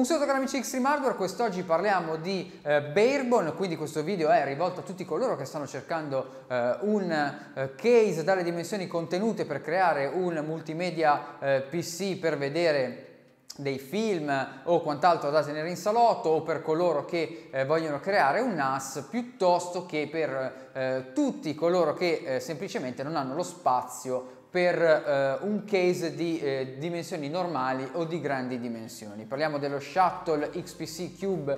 Un saluto cari amici di Extreme Hardware, quest'oggi parliamo di Barebone, quindi questo video è rivolto a tutti coloro che stanno cercando un case dalle dimensioni contenute per creare un multimedia PC per vedere dei film o quant'altro da tenere in salotto, o per coloro che vogliono creare un NAS, piuttosto che per tutti coloro che semplicemente non hanno lo spazio per un case di dimensioni normali o di grandi dimensioni. Parliamo dello Shuttle XPC Cube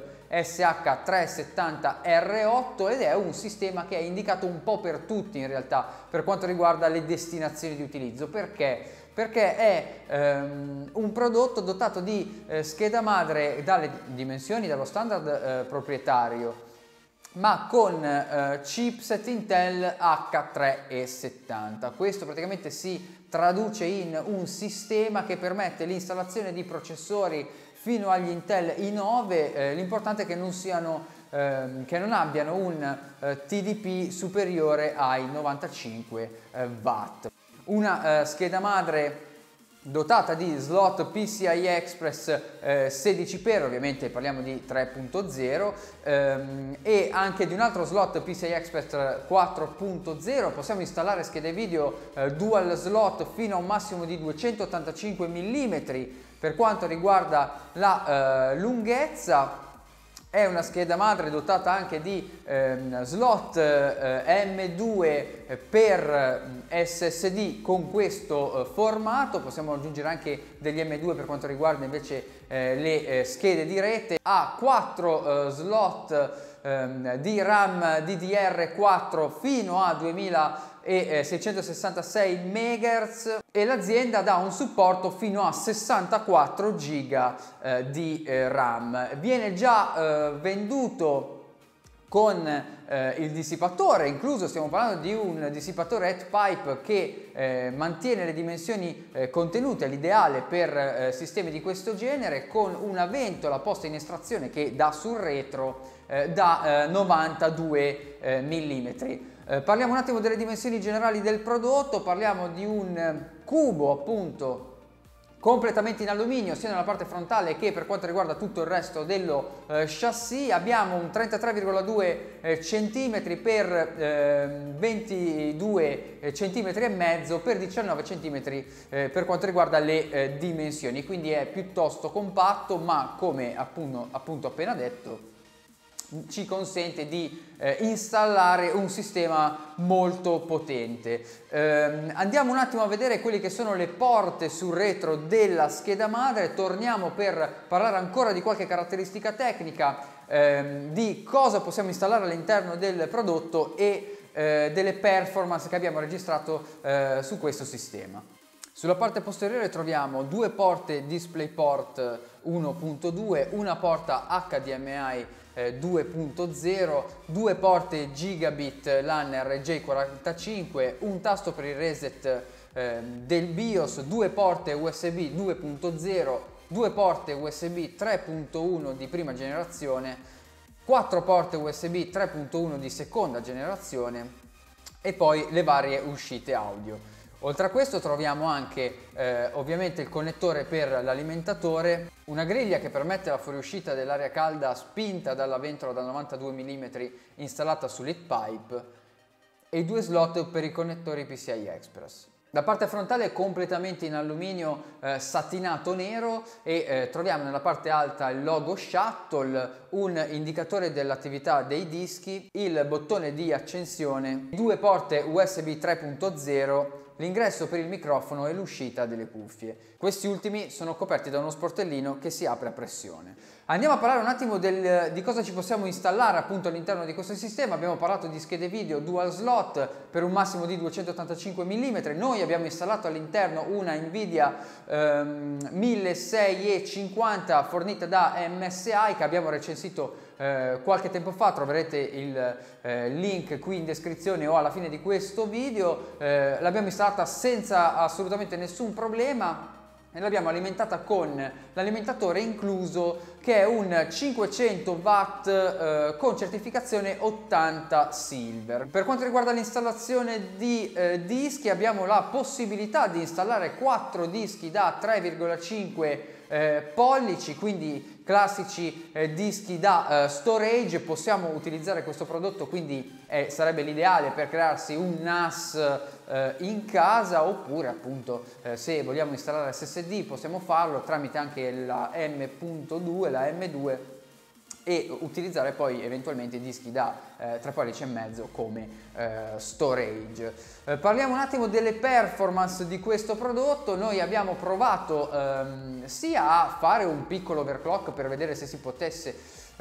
SH370R8 ed è un sistema che è indicato un po' per tutti in realtà per quanto riguarda le destinazioni di utilizzo. Perché? Perché è un prodotto dotato di scheda madre dalle dimensioni, dallo standard proprietario, ma con chipset Intel H370. Questo praticamente si traduce in un sistema che permette l'installazione di processori fino agli Intel i9, l'importante è che che non abbiano un TDP superiore ai 95 watt. Una scheda madre dotata di slot PCI Express 16x, ovviamente parliamo di 3.0, e anche di un altro slot PCI Express 4.0. Possiamo installare schede video dual slot fino a un massimo di 285 mm. Per quanto riguarda la lunghezza, è una scheda madre dotata anche di slot M2 per SSD con questo formato. Possiamo aggiungere anche degli M2 per quanto riguarda invece le schede di rete. Ha 4 slot di RAM DDR4 fino a 2666 MHz e l'azienda dà un supporto fino a 64 GB di RAM. Viene già venduto con il dissipatore incluso, stiamo parlando di un dissipatore heat-pipe che mantiene le dimensioni contenute, l'ideale per sistemi di questo genere, con una ventola posta in estrazione che dà sul retro da 92 mm. Parliamo un attimo delle dimensioni generali del prodotto. Parliamo di un cubo appunto completamente in alluminio sia nella parte frontale che per quanto riguarda tutto il resto dello chassis. Abbiamo un 33,2 cm per 22 cm e mezzo per 19 cm per quanto riguarda le dimensioni, quindi è piuttosto compatto, ma come appunto appena detto ci consente di installare un sistema molto potente. Andiamo un attimo a vedere quelle che sono le porte sul retro della scheda madre. Torniamo per parlare ancora di qualche caratteristica tecnica, di cosa possiamo installare all'interno del prodotto e delle performance che abbiamo registrato su questo sistema. Sulla parte posteriore troviamo due porte DisplayPort 1.2, una porta HDMI 2.0, due porte Gigabit LAN RJ45, un tasto per il reset del BIOS, due porte USB 2.0, due porte USB 3.1 di prima generazione, 4 porte USB 3.1 di seconda generazione e poi le varie uscite audio. Oltre a questo troviamo anche ovviamente il connettore per l'alimentatore, una griglia che permette la fuoriuscita dell'aria calda spinta dalla ventola da 92 mm installata sull'heat pipe e due slot per i connettori PCI Express. La parte frontale è completamente in alluminio satinato nero e troviamo nella parte alta il logo Shuttle, un indicatore dell'attività dei dischi, il bottone di accensione, due porte USB 3.0, l'ingresso per il microfono e l'uscita delle cuffie. Questi ultimi sono coperti da uno sportellino che si apre a pressione. Andiamo a parlare un attimo di cosa ci possiamo installare appunto all'interno di questo sistema. Abbiamo parlato di schede video dual slot per un massimo di 285 mm. Noi abbiamo installato all'interno una Nvidia 1650 fornita da MSI che abbiamo recensito qualche tempo fa. Troverete il link qui in descrizione o alla fine di questo video. L'abbiamo installata senza assolutamente nessun problema e l'abbiamo alimentata con l'alimentatore incluso, che è un 500 watt con certificazione 80 Silver. Per quanto riguarda l'installazione di dischi, abbiamo la possibilità di installare 4 dischi da 3,5 pollici, quindi classici dischi da storage. Possiamo utilizzare questo prodotto, quindi sarebbe l'ideale per crearsi un NAS in casa, oppure appunto se vogliamo installare SSD possiamo farlo tramite anche la M.2, la M2, e utilizzare poi eventualmente i dischi da 3,5 pollici come storage. Parliamo un attimo delle performance di questo prodotto. Noi abbiamo provato sia a fare un piccolo overclock per vedere se si potesse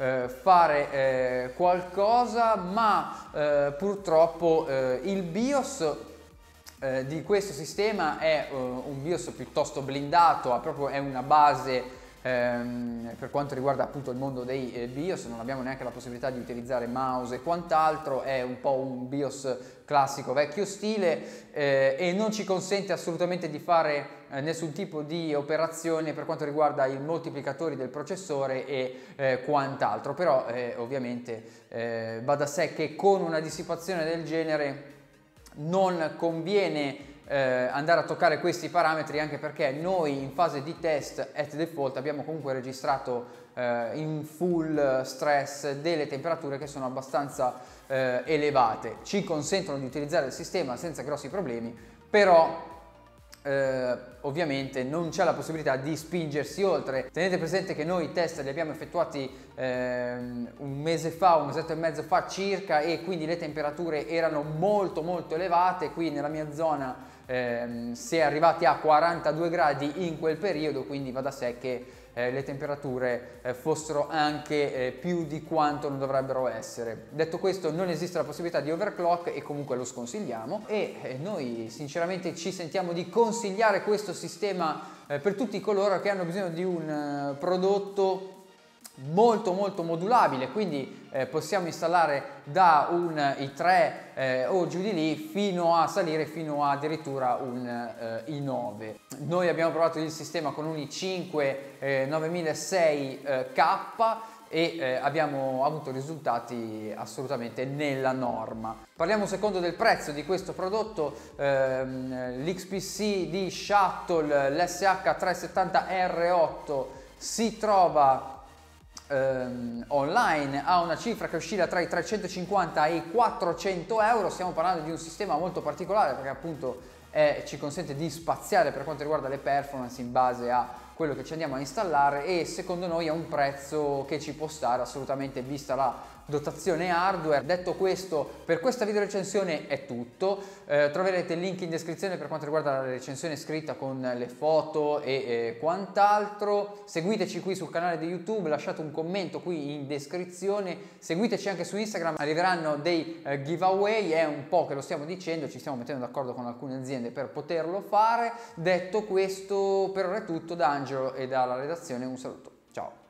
fare qualcosa, ma purtroppo il BIOS di questo sistema è un BIOS piuttosto blindato, è una base. Per quanto riguarda appunto il mondo dei BIOS, non abbiamo neanche la possibilità di utilizzare mouse e quant'altro, è un po' un BIOS classico vecchio stile e non ci consente assolutamente di fare nessun tipo di operazione per quanto riguarda i moltiplicatori del processore e quant'altro. Però ovviamente va da sé che con una dissipazione del genere non conviene andare a toccare questi parametri, anche perché noi in fase di test at default abbiamo comunque registrato in full stress delle temperature che sono abbastanza elevate. Ci consentono di utilizzare il sistema senza grossi problemi, però ovviamente non c'è la possibilità di spingersi oltre. Tenete presente che noi i test li abbiamo effettuati un mese fa, un mesetto e mezzo fa circa, e quindi le temperature erano molto elevate. Qui nella mia zona si è arrivati a 42 gradi in quel periodo, quindi va da sé che le temperature fossero anche più di quanto non dovrebbero essere. Detto questo, non esiste la possibilità di overclock e comunque lo sconsigliamo, e noi sinceramente ci sentiamo di consigliare questo sistema per tutti coloro che hanno bisogno di un prodotto molto modulabile, quindi possiamo installare da un i3 o giù di lì fino a salire fino a addirittura un i9. Noi abbiamo provato il sistema con un i5 9600K e abbiamo avuto risultati assolutamente nella norma. Parliamo un secondo del prezzo di questo prodotto. L'XPC di Shuttle, l'SH370R8, si trova online a una cifra che oscilla tra i 350 e i 400 euro. Stiamo parlando di un sistema molto particolare perché appunto ci consente di spaziare per quanto riguarda le performance in base a quello che ci andiamo a installare, e secondo noi ha un prezzo che ci può stare assolutamente vista la dotazione hardware. Detto questo, per questa video recensione è tutto. Troverete il link in descrizione per quanto riguarda la recensione scritta con le foto e quant'altro. Seguiteci qui sul canale di YouTube, lasciate un commento qui in descrizione, seguiteci anche su Instagram, arriveranno dei giveaway, è un po' che lo stiamo dicendo, ci stiamo mettendo d'accordo con alcune aziende per poterlo fare. Detto questo, per ora è tutto. Da Angelo e dalla redazione un saluto, ciao!